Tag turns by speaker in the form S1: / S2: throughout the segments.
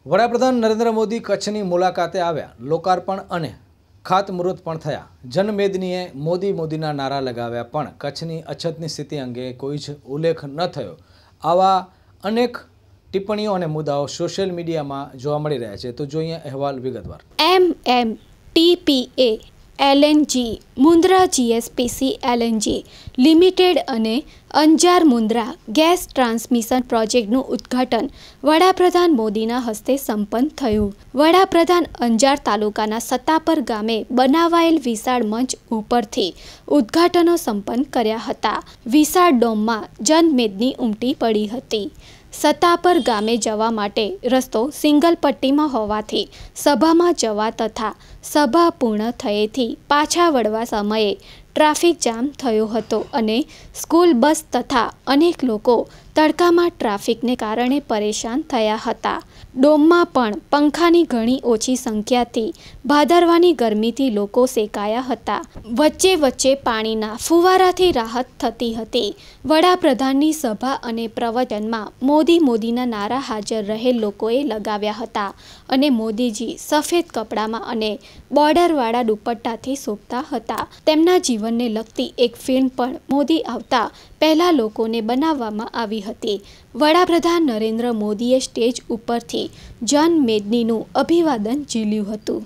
S1: વડાપ્રધાન નરેન્દ્ર મોદી કચ્છની મુલાકાતે આવ્યા, લોકાર્પણ અને ખાતમુહૂર્ત પણ થયા। જનમેદનીએ મોદી મોદીના નારા લગાવ્યા, પણ કચ્છની અછતની સ્થિતિ અંગે કોઈ જ ઉલ્લેખ ન થયો। આવા અનેક ટિપ્પણીઓ અને મુદ્દાઓ સોશિયલ મીડિયામાં જોવા મળી રહ્યા છે। તો જોઈએ અહેવાલ વિગતવાર।
S2: MMTPA LNG Mundra GSPC LNG limited અને અંજાર મુન્દ્રા ગેસ ટ્રાન્સમિશન પ્રોજેક્ટનું ઉદ્ઘાટન વડાપ્રધાન મોદીના હસ્તે સંપન્ન થયું। વડાપ્રધાન અંજાર તાલુકાના સત્તાપર ગામે બનાવાયેલ વિશાળ મંચ ઉપરથી ઉદ્ઘાટનો સંપન્ન કર્યા હતા। વિશાળ ડોમમાં જનમેદની ઉમટી પડી હતી। સત્તાપર ગામે જવા માટે રસ્તો સિંગલ પટ્ટીમાં હોવાથી સભામાં જવા તથા સભા પૂર્ણ થયેથી પાછા વળવા સમયે ટ્રાફિક જામ થયો હતો અને સ્કૂલ બસ તથા અનેક લોકો તડકામાં ટ્રાફિકને કારણે પરેશાન થયા હતા। ડોમમાં પણ પંખાની ઘણી ઓછી સંખ્યાથી ભાદરવાની ગરમીથી લોકો સેકાયા હતા। વચ્ચે વચ્ચે પાણીના ફુવારાથી રાહત થતી હતી। વડાપ્રધાનની સભા અને પ્રવચનમાં મોદી મોદીના નારા હાજર રહેલ લોકોએ લગાવ્યા હતા અને મોદીજી સફેદ કપડામાં અને બોર્ડરવાળા દુપટ્ટાથી શોભતા હતા। તેમના જીવનને લગતી એક ફિલ્મ પણ મોદી આવતા પહેલા લોકોને બનાવવામાં આવી હતી। વડાપ્રધાન નરેન્દ્ર મોદીએ સ્ટેજ ઉપરથી જનમેદનીનું અભિવાદન ઝીલ્યું હતું।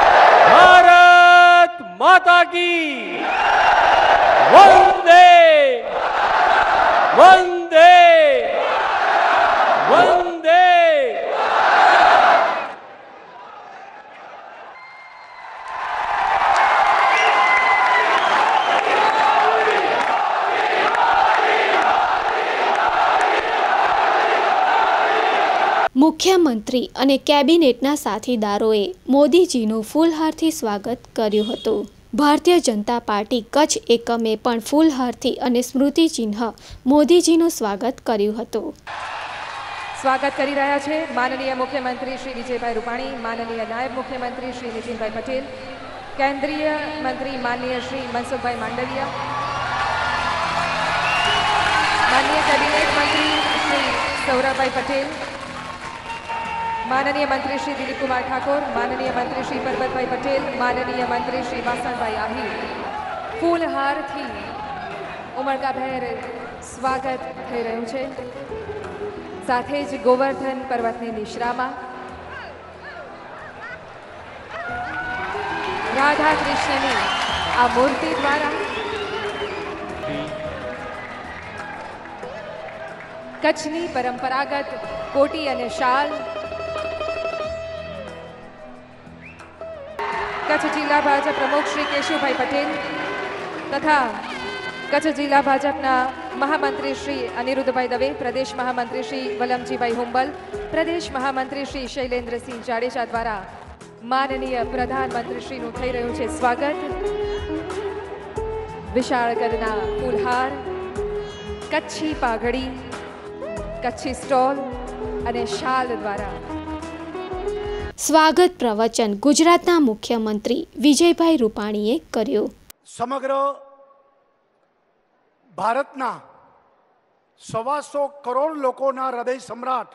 S3: ભારત માતા કી વંદે વંદે વંદે।
S2: મુખ્યમંત્રી અને કેબિનેટના સાથીદારોએ મોદીજીનું ફૂલહારથી સ્વાગત કર્યું હતું। ભારતીય જનતા પાર્ટી કચ્છ એકમે પણ ફૂલહારથી અને સ્મૃતિચિહ્ન મોદીજીનું સ્વાગત કર્યું હતું।
S4: સ્વાગત કરી રહ્યા છે માનનીય મુખ્યમંત્રી શ્રી વિજયભાઈ રૂપાણી, માનનીય નાયબ મુખ્યમંત્રી શ્રી નીતિનભાઈ પટેલ, કેન્દ્રીય મંત્રી માનનીય શ્રી મનસુખભાઈ માંડવિયા, માનનીય કેબિનેટ મંત્રી શ્રી સૌરભભાઈ પટેલ, माननीय मंत्री श्री दिलीप कुमार ठाकुर, माननीय मंत्री श्री परबतभाई पटेल, माननीय मंत्री श्री वासणभाई आहिर फूलहार थी उमळकाभेर स्वागत થઈ રહ્યું છે। સાથે જ ગોવર્ધન પર્વતની નિશ્રામાં રાધા કૃષ્ણની આ મૂર્તિ દ્વારા કચ્છની પરંપરાગત કોટી અને શાલ कच्छ जिला भाजपा प्रमुख श्री केशुभाई पटेल तथा कच्छ जिला भाजपा महामंत्री श्री अनिरुद्धभाई दवे, प्रदेश महामंत्री श्री वलमजीभाई हुंबल, प्रदेश महामंत्री श्री शैलेन्द्र सिंह जाडेजा द्वारा माननीय प्रधानमंत्री श्रीનું થઈ રહ્યું છે સ્વાગત। વિશાળ કદના ફૂલહાર, કચ્છી પાઘડી, કચ્છી સ્ટોલ અને શાલ દ્વારા
S2: સ્વાગત પ્રવચન ગુજરાતના મુખ્યમંત્રી વિજયભાઈ રૂપાણીએ કર્યું।
S5: સમગ્ર ભારતના 125 કરોડ લોકોના હૃદય સમ્રાટ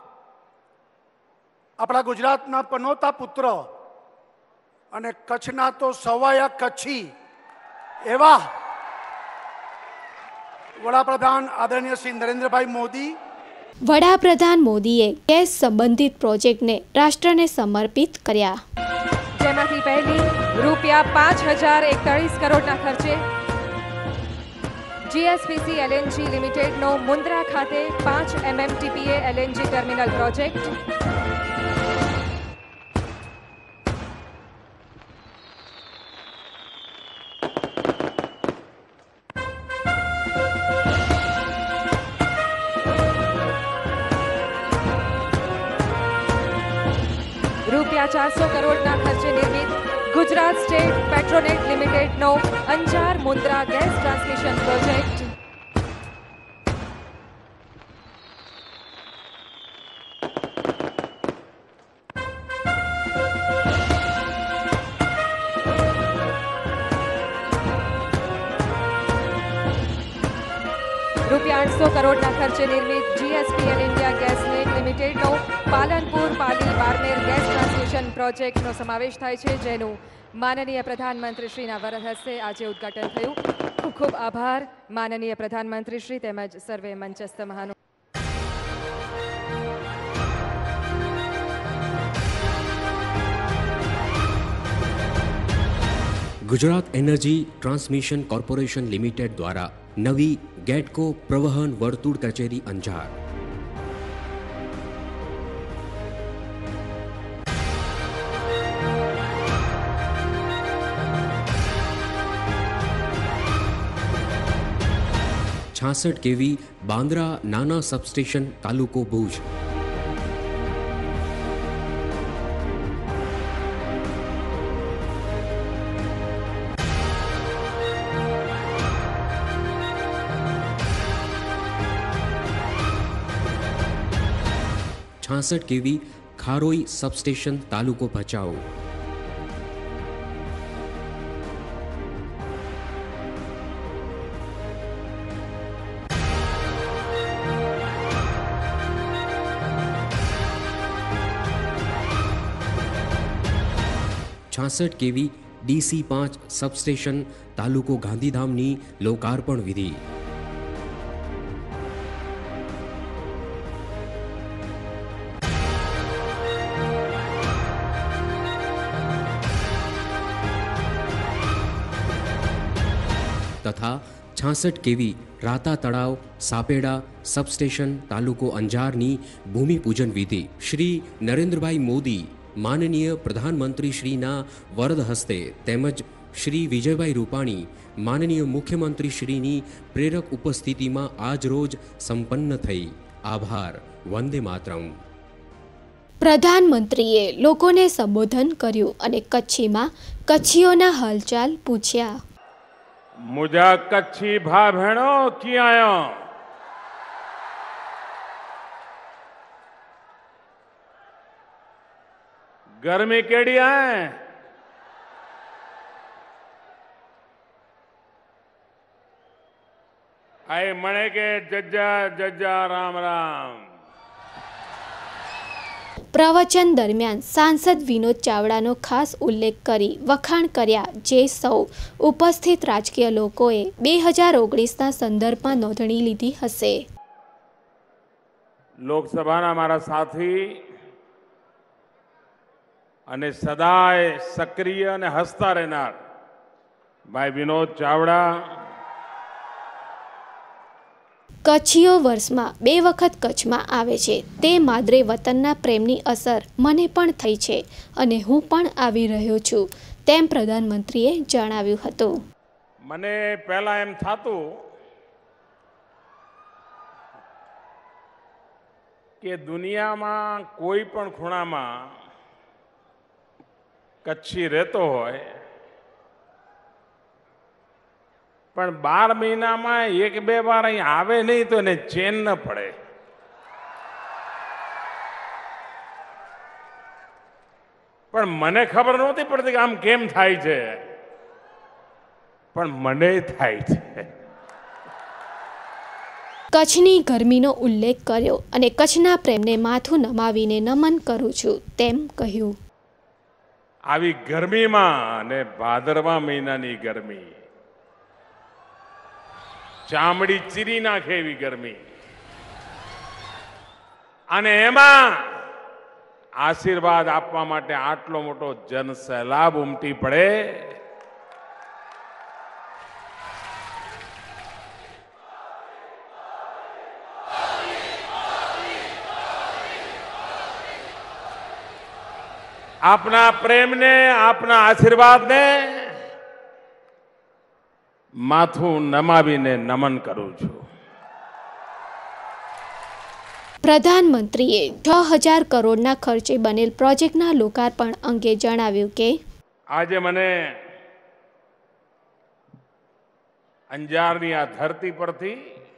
S5: આપણા ગુજરાતના પનોતા પુત્ર અને કચ્છના તો સવાયા કચ્છી એવા વડાપ્રધાન આદરણીય શ્રી નરેન્દ્રભાઈ મોદી
S2: વડાપ્રધાન મોદીએ ગેસ સંબંધિત પ્રોજેક્ટને રાષ્ટ્રને સમર્પિત કર્યા।
S4: જેમાંથી પહેલી રૂપિયા 5041 કરોડના ખર્ચે GSPC LNG લિમિટેડનો મુન્દ્રા ખાતે 5 MMTPA LNG ટર્મિનલ પ્રોજેક્ટ, રૂપિયા 400 કરોડના ખર્ચે નિર્મિત ગુજરાત સ્ટેટ પેટ્રોનેટ લિમિટેડનો Anjar Mundra gas transmission project, રૂપિયા 200 કરોડના ખર્ચે નિર્મિત GSPL ઇન્ડિયા ગેસ લીંક લિમિટેડનો પાલનપુર પાલી બારમેર ગેસ ટ્રાન્સમિશન પ્રોજેક્ટનો સમાવેશ થાય છે, જેનું માનનીય પ્રધાનમંત્રીશ્રીના વરદ હસ્તે આજે ઉદ્ઘાટન થયું. ખૂબ ખૂબ આભાર માનનીય પ્રધાનમંત્રીશ્રી તેમજ સર્વે મંચસ્થ મહાનુભાવો.
S3: Gujarat energy transmission corporation limited દ્વારા નવી ગેટકો પ્રવહન વર્તુળ કચેરી અંજાર. છાસઠ કેવી બાંદ્રા નાના સબસ્ટેશન તાલુકો ભુજ. છાસઠ કેવી ખારોઈ સબસ્ટેશન તાલુકો ભચાઉ. છાસઠ કેવી DC5 સબસ્ટેશન તાલુકો ગાંધીધામની લોકાર્પણ વિધિ. તથા 66 કેવી રાતા તળાવ સાપેડા સબસ્ટેશન તાલુકો અંજારની ભૂમિપૂજન વિધિ શ્રી નરેન્દ્રભાઈ મોદી માનનીય પ્રધાનમંત્રી શ્રીના વરદ હસ્તે તેમજ શ્રી વિજયભાઈ રૂપાણી માનનીય મુખ્યમંત્રી શ્રીની પ્રેરક ઉપસ્થિતિમાં આજ રોજ સંપન્ન થઈ. આભાર. વંદે માતરમ.
S2: પ્રધાનમંત્રીએ લોકોને સંબોધન કર્યું અને કચ્છીમાં કચ્છીઓના હાલચાલ પૂછ્યા.
S6: मुझा कच्छी भा भेणो की आयो गर्मी केड़ी है आए मणे के जज्जा जज्जा राम राम.
S2: પ્રવચન દરમિયાન સાંસદ વિનોદ ચાવડાનો ખાસ ઉલ્લેખ કરી વખાણ કર્યા, જે સૌ ઉપસ્થિત રાજકીય લોકોએ 2019ના સંદર્ભમાં નોંધણી લીધી હશે.
S6: લોકસભાના મારા સાથી અને સદાય સક્રિય અને હસતા રહેનાર ભાઈ વિનોદ ચાવડા.
S2: કચ્છીઓ વર્ષમાં 2 વખત કચ્છમાં આવે છે. તે માદરે વતનના પ્રેમની અસર મને પણ થઈ છે અને હું પણ આવી રહ્યો છું, તેમ પ્રધાનમંત્રીએ જણાવ્યું હતું.
S6: મને પહેલા એમ થતું કે દુનિયામાં કોઈ પણ ખૂણામાં કચ્છી રહેતો હોય પણ 12 મહિનામાં 1-2 વાર અહીં આવે નહીં તો એને ચેન ન પડે. પણ મને ખબર નહોતી પડતી કે આમ કેમ થાય છે, પણ મને થાય છે.
S2: કચ્છની ગરમીનો ઉલ્લેખ કર્યો અને કચ્છના પ્રેમને માથું નમાવીને નમન કરું છું, તેમ કહ્યું.
S6: આવી ગરમીમાં અને ભાદરવા મહિનાની ગરમી, ચામડી ચીરી નાખે એવી ગરમી, અને એમાં આશીર્વાદ આપવા માટે આટલો મોટો જનસેલાબ ઉમટી પડે. આપના પ્રેમને, આપના આશીર્વાદને માથું નમાવીને નમન કરું છું.
S2: પ્રધાનમંત્રીએ 6000 કરોડના ખર્ચે બનેલ પ્રોજેક્ટના લોકાર્પણ અંગે જણાવ્યું કે
S6: આજે મને અંજારની આ ધરતી પરથી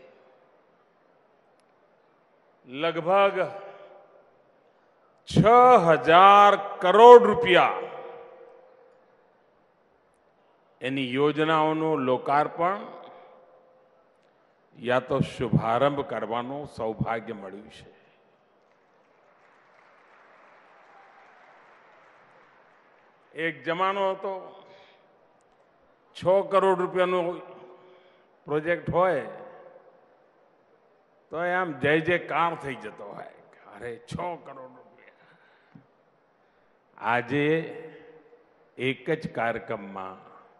S6: લગભગ 6000 કરોડ રૂપિયા એની યોજનાઓનું લોકાર્પણ યા તો શુભારંભ કરવાનું સૌભાગ્ય મળ્યું છે. એક જમાનો હતો 6 કરોડ રૂપિયાનો પ્રોજેક્ટ હોય તો આમ જય જયકાર થઈ જતો હોય, અરે 6 કરોડ રૂપિયા. આજે એક જ કાર્યક્રમમાં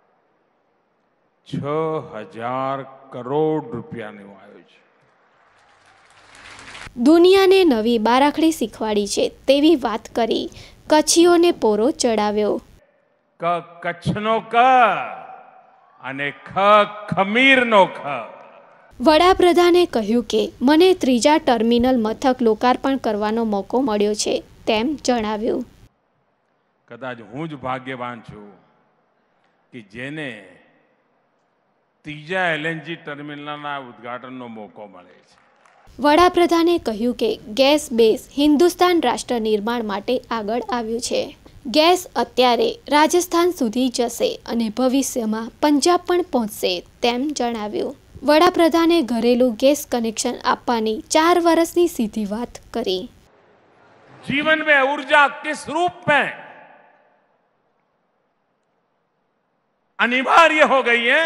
S6: 6,000 કરોડ રૂપિયાનું આવ્યું છે.
S2: દુનિયાને નવી બારાખડી શીખવાડી છે તેવી વાત કરી કચ્છીઓને પોરો ચડાવ્યો.
S6: કચ્છનો ક અને ખમીરનો ખ.
S2: વડાપ્રધાને કહ્યું કે મને 3જા ટર્મિનલ મથક લોકાર્પણ કરવાનો મોકો મળ્યો છે તેમ જણાવ્યું.
S6: કદાચ હું જ ભાગ્યવાન છું કે જેને 3જા LNG ટર્મિનલના ઉદ્ઘાટનનો મોકો મળે છે.
S2: વડાપ્રધાને કહ્યું કે ગેસ બેઝ હિન્દુસ્તાન રાષ્ટ્ર નિર્માણ માટે આગળ આવ્યું છે. ગેસ અત્યારે રાજસ્થાન સુધી જશે અને ભવિષ્યમાં પંજાબ પણ પહોંચશે તેમ જણાવ્યું. વડાપ્રધાને ઘરેલું ગેસ કનેક્શન આપવાની 4 વર્ષની સીધી વાત કરી.
S6: जीवन में ऊर्जा किस रूप में अनिवार्य हो गई है,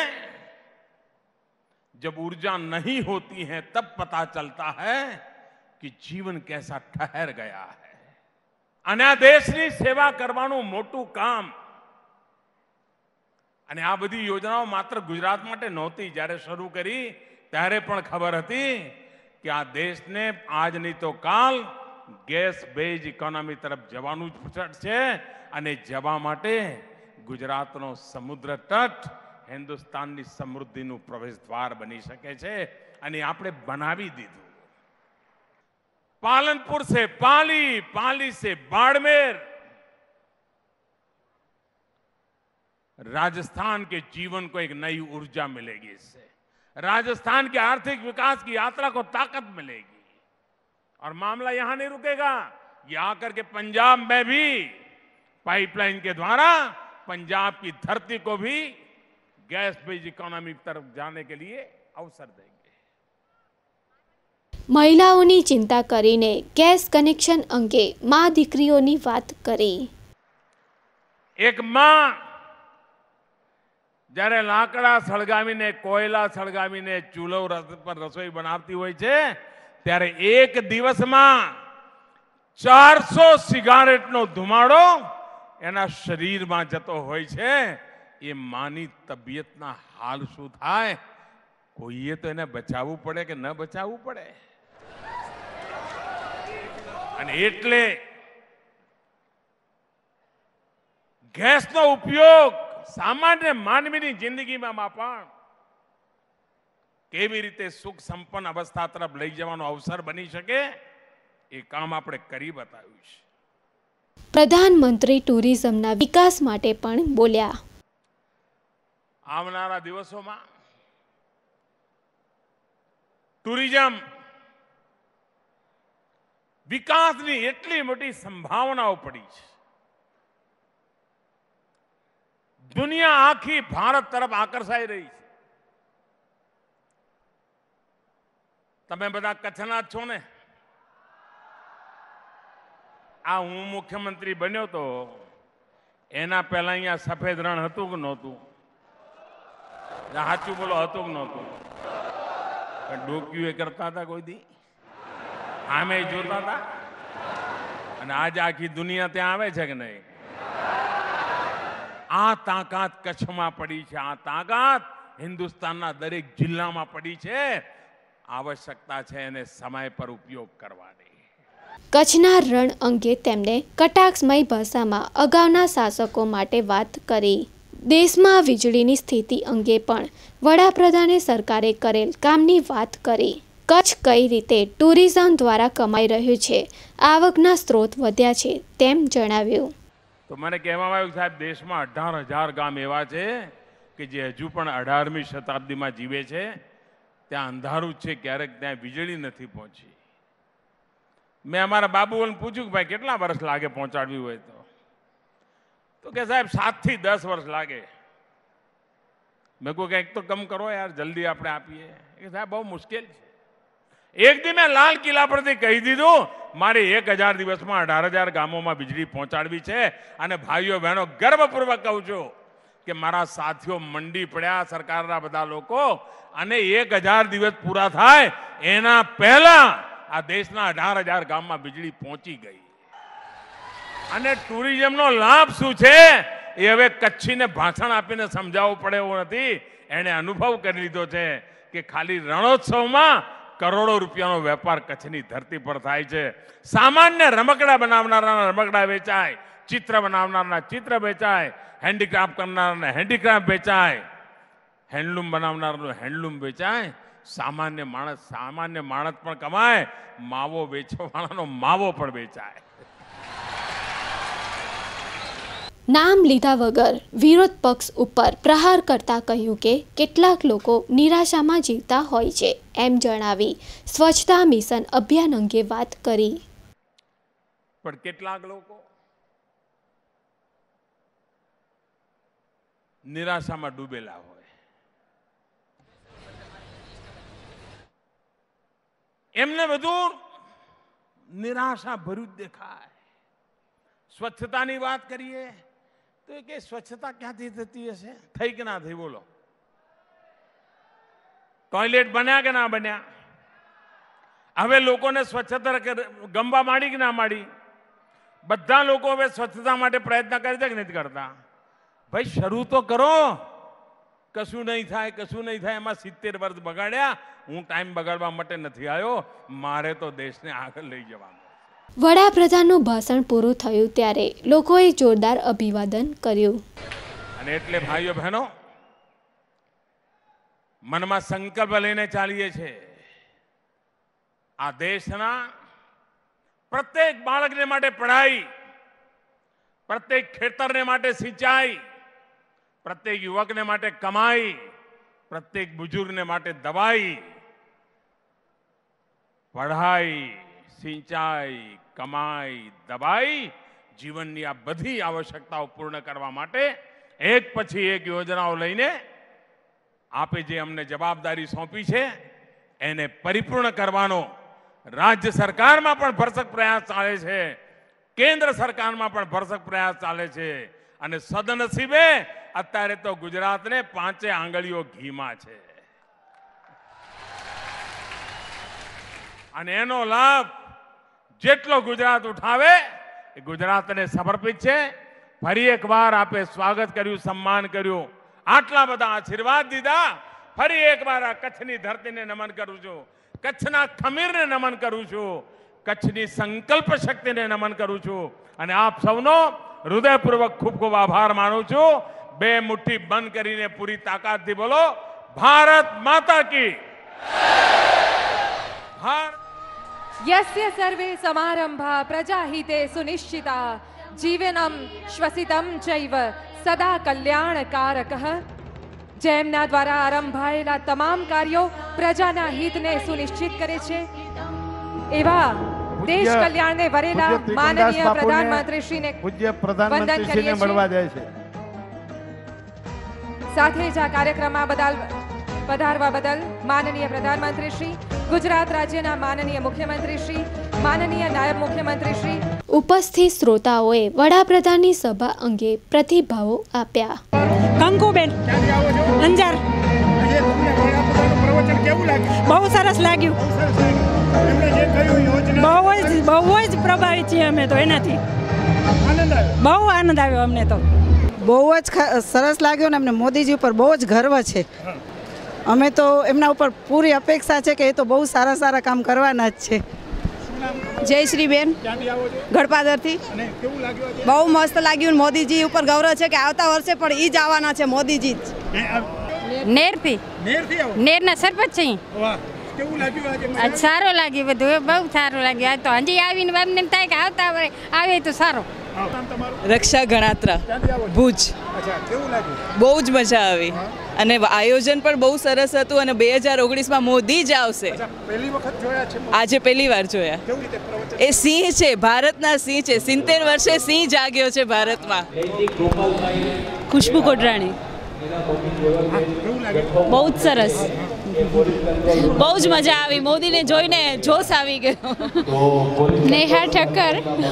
S6: जब ऊर्जा नहीं होती है तब पता चलता है कि जीवन कैसा ठहर गया है. અને આ દેશની સેવા કરવાનું મોટું કામ. અને આ બધી યોજનાઓ માત્ર ગુજરાત માટે નહોતી. જ્યારે શરૂ કરી ત્યારે પણ ખબર હતી કે આ દેશને આજ નહીં તો કાલ ગેસ બેઝ ઇકોનોમી તરફ જવાનું જ છે. અને જવા માટે ગુજરાતનો સમુદ્ર તટ હિન્દુસ્તાનની સમૃદ્ધિનું પ્રવેશ દ્વાર બની શકે છે અને આપણે બનાવી દીધું. पालनपुर से पाली, पाली से बाड़मेर, राजस्थान के जीवन को एक नई ऊर्जा मिलेगी. इससे राजस्थान के आर्थिक विकास की यात्रा को ताकत मिलेगी. और मामला यहां नहीं रुकेगा, ये आकर के पंजाब में भी पाइपलाइन के द्वारा पंजाब की धरती को भी गैस बेस्ड इकोनॉमी तरफ जाने के लिए अवसर देंगे.
S2: મહિલાઓની ચિંતા કરીને ગેસ કનેક્શન અંગે મા દીકરીઓની વાત કરી.
S6: એક માં જ્યારે લાકડા સળગાવીને, કોયલા સળગાવીને ચૂલો પર રસોઈ બનાવતી હોય છે ત્યારે એક દિવસમાં 400 સિગારેટનો ધુમાડો એના શરીરમાં જતો હોય છે. એ માની તબિયતના હાલ શું થાય? કોઈએ તો એને બચાવવું પડે કે ન બચાવવું પડે. અને એટલે ગેસનો ઉપયોગ સામાન્ય માનવીની જિંદગીમાં પણ કેવી રીતે સુખ સંપન્ન અવસ્થા તરફ લઈ જવાનો અવસર બની શકે એ કામ આપણે કરી બતાવ્યું છે.
S2: પ્રધાનમંત્રી ટુરિઝમના વિકાસ માટે પણ બોલ્યા.
S6: આવનારા દિવસોમાં ટુરિઝમ વિકાસની એટલી મોટી સંભાવનાઓ પડી છે. દુનિયા આખી ભારત તરફ આકર્ષાઈ રહી છે. તમે બધા કચ્છના જ છો ને? આ હું મુખ્યમંત્રી બન્યો તો એના પહેલા અહીંયા સફેદ રણ હતું કે નહોતું? સાચું બોલો, હતું કે નહોતું? ડોક્યુ એ કરતા હતા કોઈ દી? આમે જોતા હતા? અને આજે આખી દુનિયા ત્યાં આવે છે કે નહીં? આ તાકાત કચ્છમાં પડી છે. આ તાકાત હિન્દુસ્તાનના દરેક જિલ્લામાં પડી છે. આવશ્યકતા છે એને સમય પર ઉપયોગ કરવાની.
S2: કચ્છના રણ અંગે તેમણે કટાક્ષમય ભાષામાં અગાઉના શાસકો માટે વાત કરી. દેશમાં વીજળીની સ્થિતિ અંગે પણ વડાપ્રધાને સરકારે કરેલ કામની વાત કરી. કચ્છ કઈ રીતે ટુરિઝમ દ્વારા કમાઈ રહ્યું છે, આવકના સ્ત્રોત વધ્યા છે તેમ જણાવ્યું.
S6: તો મને કહેવામાં આવ્યું સાહેબ, દેશમાં 18,000 ગામ એવા છે કે જે હજુ પણ 18મી શતાબ્દીમાં જીવે છે. ત્યાં અંધારું જ છે, ક્યારેક ત્યાં વીજળી નથી પહોંચી. મેં અમારા બાબુઓને પૂછ્યું કે ભાઈ કેટલા વર્ષ લાગે પહોંચાડવી હોય તો કે સાહેબ 7 થી 10 વર્ષ લાગે. મેં કહ્યું કંઈક તો કમ કરો યાર, જલ્દી આપણે આપીએ. કે સાહેબ બહુ મુશ્કેલ છે. એક દી મેં લાલ કિલ્લા પરથી કહી દીધું મારે 1000 દિવસમાં 18,000 ગામોમાં વીજળી પહોંચાડવી છે. અને ભાઈઓ બહેનો ગર્વપૂર્વક કહું છું કે મારા સાથીઓ મંડી પડ્યા સરકારના બધા લોકો, અને 1000 દિવસ પૂરા થાય એના પહેલા આ દેશના 18,000 ગામમાં વીજળી પહોંચી ગઈ. અને ટુરિઝમનો લાભ શું છે એ હવે કચ્છીને ભાષણ આપીને સમજાવવું પડે એવું નથી. એણે અનુભવ કરી લીધો છે કે ખાલી રણોત્સવમાં કરોડો રૂપિયાનો વેપાર કચ્છની ધરતી પર થાય છે. સામાન્ય રમકડા બનાવનારાના રમકડા વેચાય, ચિત્ર બનાવનારના ચિત્ર વેચાય, હેન્ડીક્રાફ્ટ કરનારાને હેન્ડીક્રાફ્ટ વેચાય, હેન્ડલૂમ બનાવનારનું હેન્ડલૂમ વેચાય. સામાન્ય માણસ પણ કમાય, માવો વેચવાવાળાનો માવો પણ વેચાય.
S2: નામ લીધા વગર વિરોધ પક્ષ ઉપર પ્રહાર કરતા કહ્યું કે કેટલાક લોકો નિરાશામાં જીવતા હોય છે એમ જણાવી સ્વચ્છતા મિશન અભિયાન અંગે વાત કરી.
S6: પણ કેટલાક લોકો નિરાશામાં ડૂબેલા હોય, એમને બધું નિરાશા ભર્યું જ દેખાય. સ્વચ્છતાની વાત કરીએ તો કે સ્વચ્છતા ક્યાંથી થતી હશે? થઈ કે ના થઈ? બોલો. ટોયલેટ બન્યા કે ના બન્યા? હવે લોકોને સ્વચ્છતા ગમવા માંડી કે ના માંડી? બધા લોકો હવે સ્વચ્છતા માટે પ્રયત્ન કરે છે કે નથી કરતા? ભાઈ શરૂ તો કરો. કશું નહીં થાય, કશું નહીં થાય એમાં 70 વર્ષ બગાડ્યા. હું ટાઈમ બગાડવા માટે નથી આવ્યો, મારે તો દેશને આગળ લઈ જવાનો.
S2: વડાપ્રધાનનું ભાષણ પૂરું થયું ત્યારે લોકોએ જોરદાર અભિવાદન કર્યું.
S6: અને એટલે ભાઈઓ બહેનો, મનમાં સંકલ્પ લઈને ચાલીએ છીએ. આ દેશના પ્રત્યેક બાળકને માટે પઢાઈ, પ્રત્યેક ખેતરને માટે સિંચાઈ, પ્રત્યેક યુવકને માટે કમાઈ, પ્રત્યેક બુજુર્ગને માટે દવાઈ, પઢાઈ, સિંચાઈ, કમાઈ, દવાઈ, જીવનની આ બધી આવશ્યકતાઓ પૂર્ણ કરવા માટે એક પછી એક યોજનાઓ લઈને આપે જે અમને જવાબદારી સોંપી છે એને પરિપૂર્ણ કરવાનો રાજ્ય સરકારમાં પણ ભરસક પ્રયાસ ચાલે છે, કેન્દ્ર સરકારમાં પણ ભરસક પ્રયાસ ચાલે છે. અને સદનસીબે અત્યારે તો ગુજરાતને 5 આંગળીઓ ઘીમાં છે. અને એનો લાભ જેટલો ગુજરાત ઉઠાવે એ ગુજરાતને સમર્પિત છે. ફરી એકવાર આપે સ્વાગત કર્યું, સન્માન કર્યું, આટલા બધા આશીર્વાદ દીધા. ફરી એકવાર આ કચ્છની ધરતીને નમન કરું છું, કચ્છના ખમીરને નમન કરું છું, કચ્છની સંકલ્પ શક્તિને નમન કરું છું. અને આપ સૌનો હૃદયપૂર્વક ખૂબ ખૂબ આભાર માનું છું. 2 મુઠ્ઠી બંધ કરીને પૂરી તાકાતથી બોલો, ભારત માતા કી.
S4: यस्य सर्वे समारंभा प्रजाहिते सुनिश्चिता जीवनम श्वसितम चैव सदा कल्याणकारकः. જેમના દ્વારા આરંભાયેલા તમામ કાર્યો પ્રજાના હિતને સુનિશ્ચિત કરે છે એવા દેશ કલ્યાણને વરેલા માનનીય પ્રધાનમંત્રીશ્રીને વંદન કરીએ છીએ. સાથે જ આ કાર્યક્રમમાં પધારવા બદલ માનનીય પ્રધાનમંત્રીશ્રી, ગુજરાત રાજ્યના માનનીય મુખ્યમંત્રીશ્રી, માનનીય નાયબ મુખ્યમંત્રીશ્રી,
S2: ઉપસ્થિત શ્રોતાઓએ વડાપ્રધાનની સભા અંગે પ્રતિભાવો આપ્યા.
S7: કંકુબેન, અંજાર. બહુ સરસ લાગ્યું. બહુ જ પ્રભાવિત છીએ અમે તો એનાથી. બહુ આનંદ આવ્યો અમને તો.
S8: બહુ જ સરસ લાગ્યો ને અમને મોદીજી ઉપર બહુ જ ગર્વ છે. અમે તો એમના ઉપર પૂરી અપેક્ષા છે કે એ તો બહુ સારા કામ કરવાના જ છે.
S9: જયશ્રીબેન, ગળપાદરથી. બહુ મસ્ત લાગ્યું. મોદીજી ઉપર ગૌરવ છે કે આવતા વર્ષે પણ એ જ આવવાના છે, મોદીજી જ.
S7: નેરથી નેરના સરપંચ છે. સારું લાગ્યું, બધું બહુ સારું લાગ્યું. આ તો હજી આવીને એમને એમ થાય કે આવતા વર્ષે આવે તો સારું.
S10: રક્ષા ગણાત્રા, ભુજ. બહુ જ મજા આવી અને આયોજન પણ બહુ સરસ હતું. અને 2019માં મોદી જ આવશે. આજે પહેલી વાર જોયા. એ સિંહ છે, ભારતના સિંહ છે. 70 વર્ષે સિંહ જાગ્યો છે ભારતમાં.
S7: ખુશ્બુ કોટરાણી.
S11: બહુ જ સરસ, બહુ જ મજા આવી. મોદીને જોઈને જોશ આવી ગયો.
S12: નેહા ઠક્કર,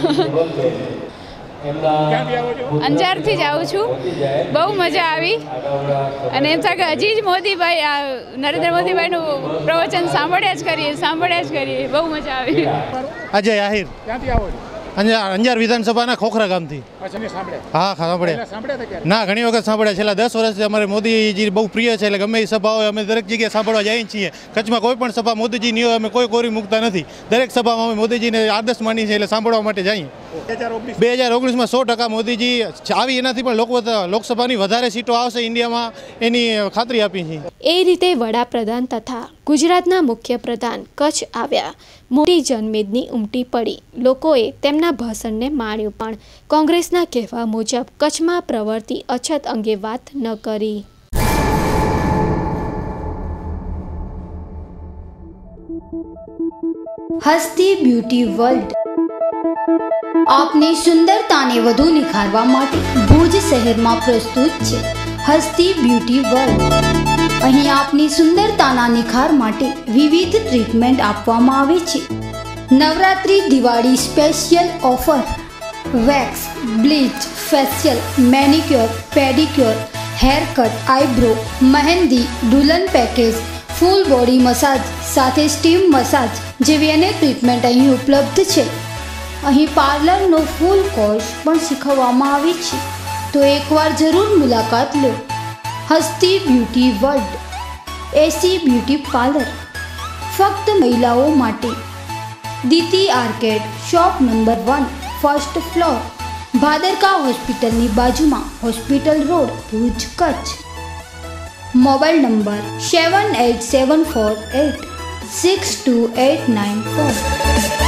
S12: અંજારથી જ આવું છું. બહુ મજા આવી અને એમ થાય કે હજી જ મોદીભાઈ નરેન્દ્ર મોદીભાઈનું પ્રવચન સાંભળ્યા જ કરીએ. બહુ મજા આવી.
S13: અજય આહિર,
S5: ક્યાંથી આવો છો?
S13: અંજાર વિધાનસભાના ખોખરા ગામથી. હા સાંભળ્યા. ના, ઘણી વખત સાંભળ્યા. છેલ્લા 10 વર્ષથી અમારે મોદીજી બહુ પ્રિય છે, એટલે ગમે એ સભા હોય અમે દરેક જગ્યાએ સાંભળવા જઈએ છીએ. કચ્છમાં કોઈ પણ સભા મોદીજીની હોય અમે કોઈ કોરી મૂકતા નથી. દરેક સભામાં અમે મોદીજીને આદર્શ માની છે, એટલે સાંભળવા માટે જઈએ. 2019માં 100% મોદીજી આવી, એનાથી પણ લોકસભાની વધારે સીટો આવશે ઇન્ડિયામાં, એની ખાતરી આપી છે.
S2: એ રીતે વડાપ્રધાન તથા ગુજરાતના મુખ્યપ્રધાન કચ્છ આવ્યા. મોટી જનમેદની ઉમટી પડી. લોકોએ તેમના ભાષણને માણ્યું, પણ કોંગ્રેસના કહેવા મુજબ કચ્છમાં પ્રવર્તી અછત અંગે વાત ન કરી.
S14: હસ્તી બ્યુટી વર્લ્ડ આપની સુંદરતાને વધુ નિખારવા માટે ભુજ શહેરમાં પ્રસ્તુત છે હસ્તી બ્યુટી વર્લ્ડ. અહીં આપની સુંદરતાના નિખાર માટે વિવિધ ટ્રીટમેન્ટ આપવામાં આવે છે. Navratri Diwali special offer: wax, bleach, facial, manicure, pedicure, hair cut, eyebrow, mehndi, દુલ્હન પેકેજ, ફૂલ બોડી મસાજ સાથે સ્ટીમ મસાજ જેવી અનેક ટ્રીટમેન્ટ અહીં ઉપલબ્ધ છે. અહીં પાર્લરનો ફૂલ કોર્સ પણ શીખવવામાં આવે છે, તો એકવાર જરૂર મુલાકાત લો. Hasti beauty world, AC beauty parlour, ફક્ત મહિલાઓ માટે. Diti arcade, shop number 1, first floor, Bhadarka હોસ્પિટલની બાજુમાં, hospital road, Bhuj, Kutch. Mobile number 7874862894.